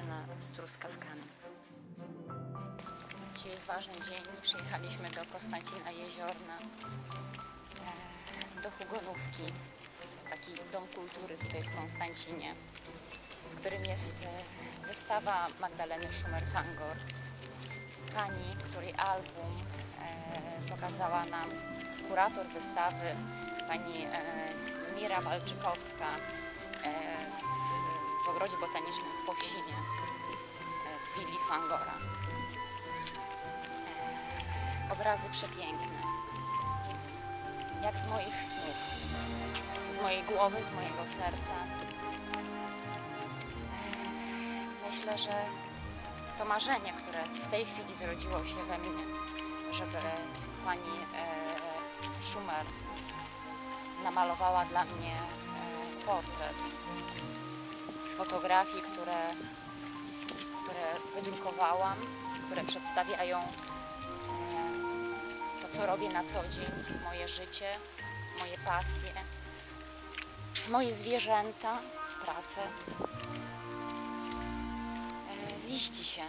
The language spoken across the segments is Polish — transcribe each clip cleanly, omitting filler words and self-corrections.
pieczona z truskawkami. Dzisiaj jest ważny dzień. Przyjechaliśmy do Konstancina Jeziorna, do Hugonówki, taki dom kultury tutaj w Konstancinie, w którym jest wystawa Magdaleny Schumer-Fangor, pani, której album pokazała nam kurator wystawy, pani Mira Walczykowska w Ogrodzie Botanicznym w Powsinie, w willi Fangora. Obrazy przepiękne, jak z moich snów, z mojej głowy, z mojego serca. Myślę, że to marzenie, które w tej chwili zrodziło się we mnie, żeby pani Schumer namalowała dla mnie portret z fotografii, które wydrukowałam, które przedstawiają to, co robię na co dzień, moje życie, moje pasje, moje zwierzęta, pracę. Ziści się,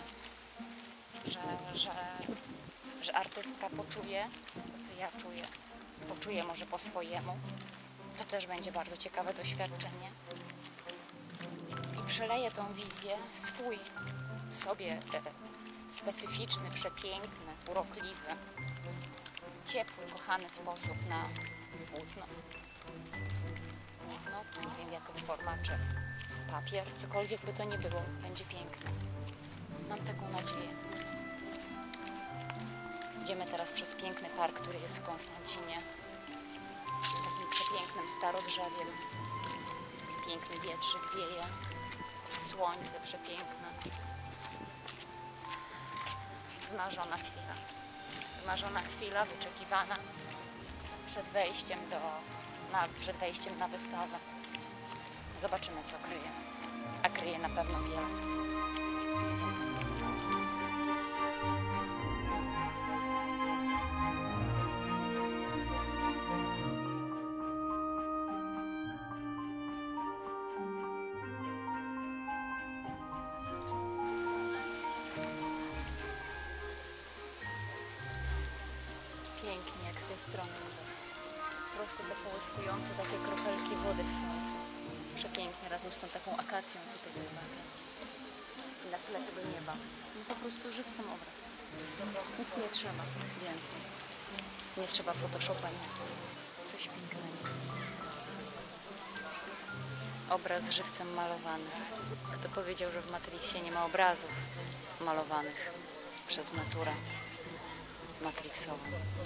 że artystka poczuje to, co ja czuję, poczuje może po swojemu. To też będzie bardzo ciekawe doświadczenie. I przeleje tą wizję w swój, sobie specyficzny, przepiękny, urokliwy, ciepły, kochany sposób na płótno. Nie wiem, jaką forma, czy papier, cokolwiek by to nie było, będzie piękne. Mam taką nadzieję. Idziemy teraz przez piękny park, który jest w Konstancinie. Takim przepięknym starodrzewiem. Piękny wietrzyk wieje. Słońce przepiękne. Wymarzona chwila. Wymarzona chwila, wyczekiwana przed wejściem na wystawę. Zobaczymy, co kryje. A kryje na pewno wiele. Pięknie, jak z tej strony widać. Po prostu te połyskujące takie kropelki wody w słońcu. Przepięknie, razem z tą taką akacją tutaj wygląda. I na tle tego nieba. No po prostu żywcem obraz. Nic nie trzeba więcej. Nie trzeba Photoshopa, nie. Coś pięknego. Obraz żywcem malowany. Kto powiedział, że w Matrixie nie ma obrazów malowanych przez naturę matrixową?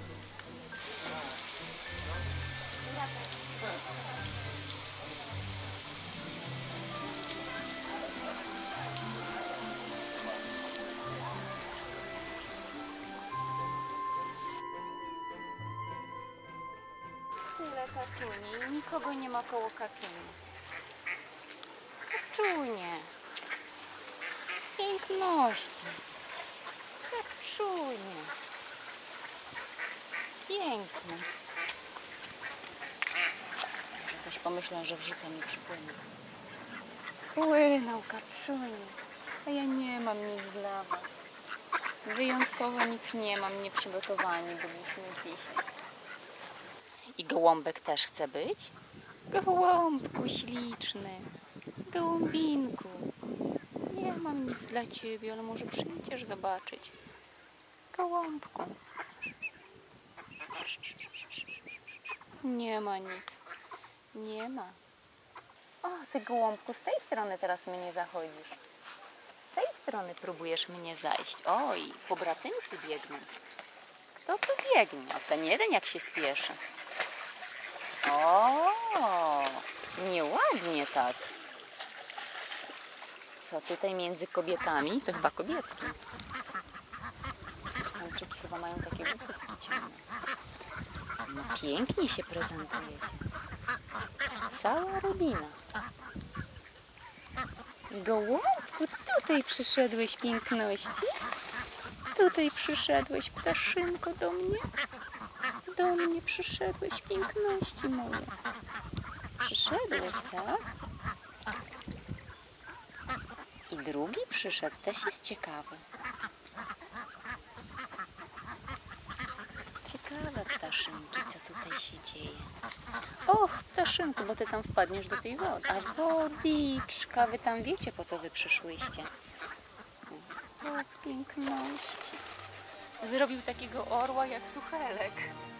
Tyle kaczuni, nikogo nie ma koło kaczuni. Kaczunie, piękności, kaczunie, piękne. Może też pomyślę, że wrzucam i przypłynie. Płynął kaczunie, a ja nie mam nic dla was. Wyjątkowo nic nie mam, nieprzygotowani byliśmy dzisiaj. I gołąbek też chce być? Gołąbku śliczny, gołąbinku. Nie mam nic dla ciebie, ale może przyjdziesz zobaczyć. Gołąbku. Nie ma nic. Nie ma. O, ty gołąbku, z tej strony teraz mnie zachodzisz. Z tej strony próbujesz mnie zajść. Oj, pobratymcy biegną. Kto tu biegnie? O, ten jeden jak się spieszy. O, nieładnie tak. Co tutaj między kobietami? To chyba kobietki. Samczyki chyba mają takie głupówki ciemne. No pięknie się prezentujecie. Cała rodzina. Gołąbku, tutaj przyszedłeś piękności? Tutaj przyszedłeś, ptaszynko, do mnie? Do mnie przyszedłeś, piękności moje. Przyszedłeś, tak? I drugi przyszedł, też jest ciekawy. Ciekawe ptaszynki, co tutaj się dzieje. Och, ptaszynku, bo ty tam wpadniesz do tej wody. A wodiczka, wy tam wiecie, po co wy przyszłyście. O, piękności. Zrobił takiego orła jak Suchelek.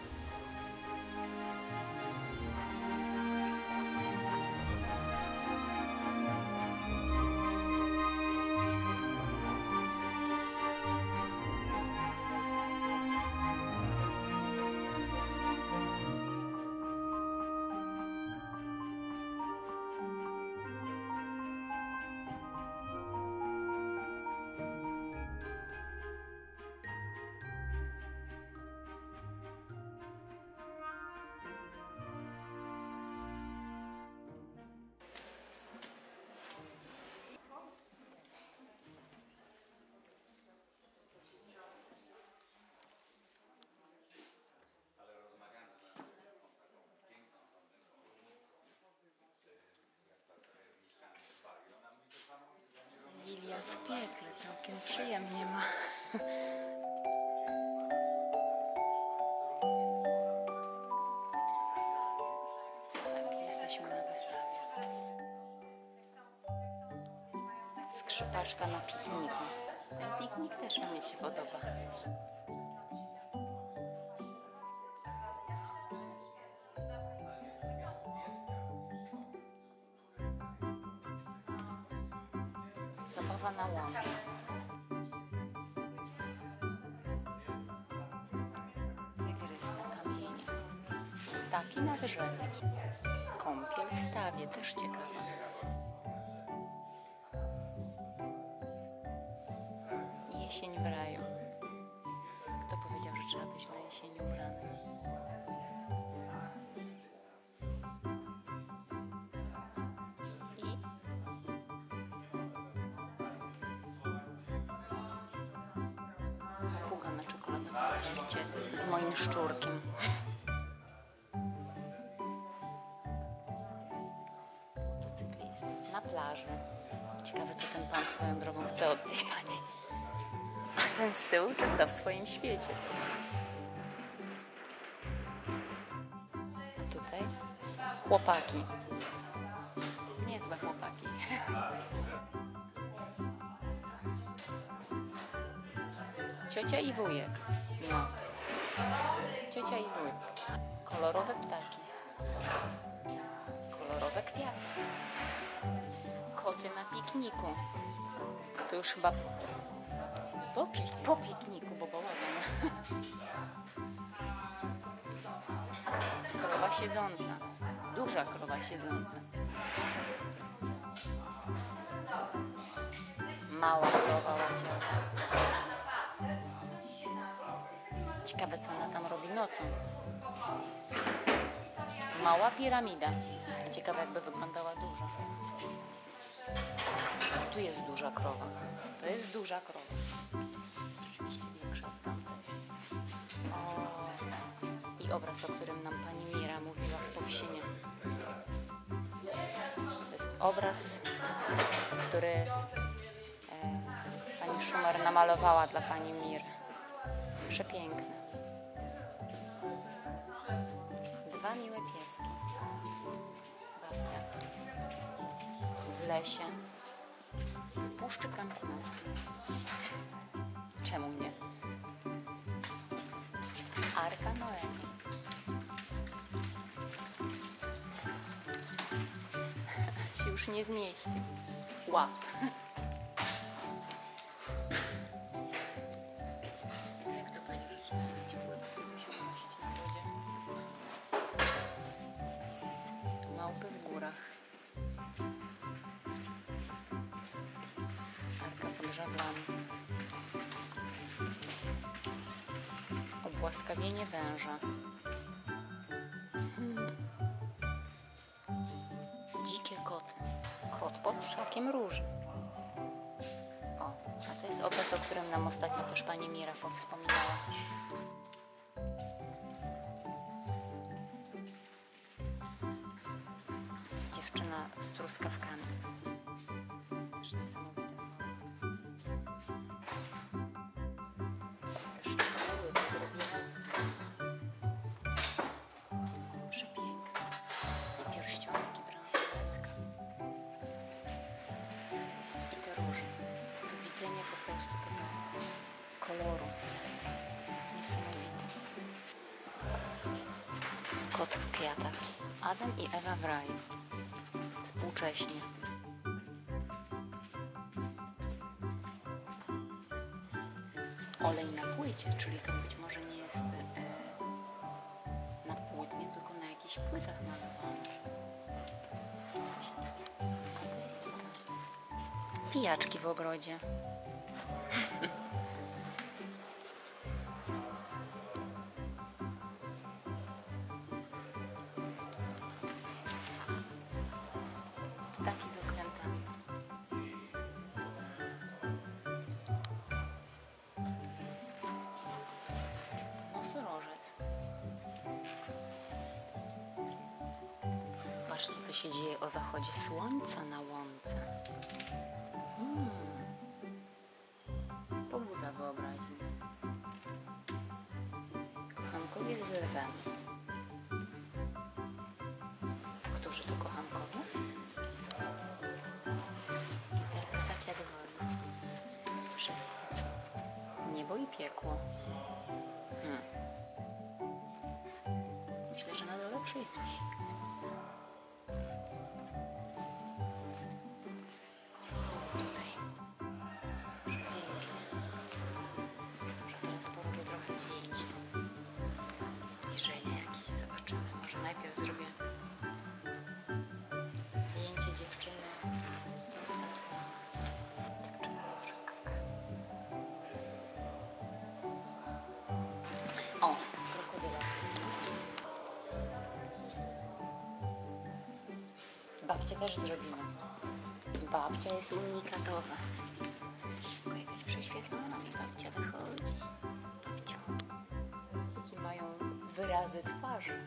Lilia w piekle, całkiem przyjemnie ma. Tak, jesteśmy na wystawie. Skrzypaczka na pikniku. Ten piknik też mi się podoba. Zabawa na łące. Tygrys na kamieniu. Ptaki na drzewie. Kąpiel w stawie, też ciekawa. Jesień w raju. Kto powiedział, że trzeba być na jesieni ubranym? Papuga na czekoladowym torcie z moim szczurkiem. Motocyklista na plaży. Ciekawe, co ten pan swoją drogą chce od tej pani. A ten z tyłu to co w swoim świecie. A tutaj chłopaki. Niezłe chłopaki. Ciocia i wujek. No. Ciocia i wujek. Kolorowe ptaki. Kolorowe kwiaty. Koty na pikniku. To już chyba po pikniku, bo bałagan. Krowa siedząca. Duża krowa siedząca. Mała krowa łaciała. Ciekawe, co ona tam robi nocą. Mała piramida. Ciekawe, jakby wyglądała duża. Tu jest duża krowa. To jest duża krowa. Rzeczywiście większa od tamtej. O. I obraz, o którym nam pani Mira mówiła w Powsinie. To jest obraz, który pani Schumer namalowała dla pani Miry. Przepiękne. Dwa miłe pieski. Babcia. W lesie. W Puszczy Kamkunaskiej. Czemu nie? Arka Noego. Się już nie zmieści. Ła. Jak to pani rzeczy mieć łeb, to musi nosić na wodzie. Małpy w górach. Arka pod żaglami. Obłaskawienie węża. Dzikie koty. Kot pod szakiem róży. O, a to jest obraz, o którym nam ostatnio też pani Mira powspominała. Dziewczyna z truskawkami. Też niesamowite. Przepiękne. I pierścionek, i bransoletka. I te róże. To widzenie po prostu tego koloru. Niesamowite. Kot w kwiatach. Adam i Ewa w raju. Współcześnie. Olej na płycie, czyli to być może nie jest na płótnie, tylko na jakichś płytach malowanych. Właśnie. Adelka. Pijaczki w ogrodzie. Ptaki z okrętami. Nosorożec. Patrzcie, co się dzieje o zachodzie słońca na łące. Pobudza wyobraźnię. Kochankowie z lwami. Którzy to kochankowie? Interpretacja dowolna. Wszyscy. Niebo i piekło. Myślę, że na dole przyjemniej. Kolorowo tutaj. Przepięknie. Może teraz porobię trochę zdjęć. Zbliżenia jakieś zobaczymy. Może najpierw zrobię zdjęcie dziewczyny z truskawkami. Dziewczyna z truskawkami. O, krokodyla. Babcię też zrobimy. Babcia jest unikatowa. Tylko jakaś prześwietlona mi babcia wychodzi. Babciu. Jakie mają wyrazy twarzy.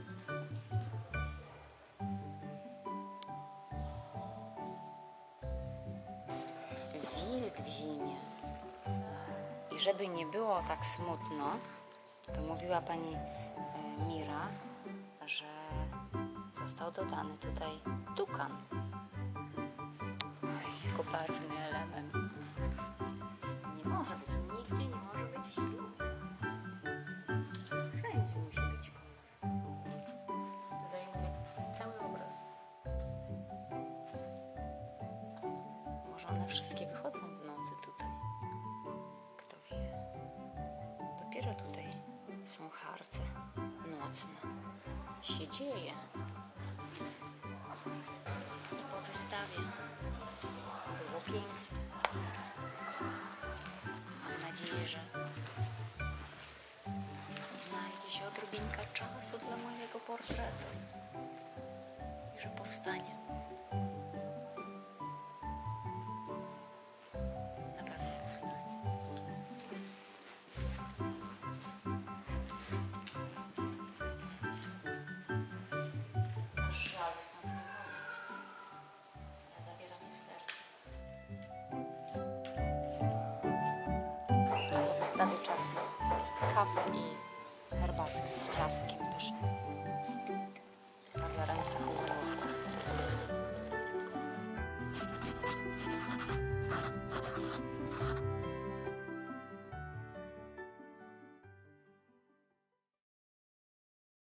Wilk w zimie. I żeby nie było tak smutno, to mówiła pani Mira, że został dodany tutaj tukan jako barwny element. Nie może być, nigdzie nie może być ślub. Wszędzie musi być kolor. Zajmuje cały obraz. Może one wszystkie wychodzą w nocy tutaj. Kto wie. Dopiero tutaj są harce nocne. Się dzieje. I po wystawie było pięknie. Mam nadzieję, że znajdzie się odrobinka czasu dla mojego portretu i że powstanie. Na pewno powstanie. Aż żal stąd wychodzić, ale zabiera mnie w serce. A po wystawie czas na kawę i herbatę z ciastkiem pysznym.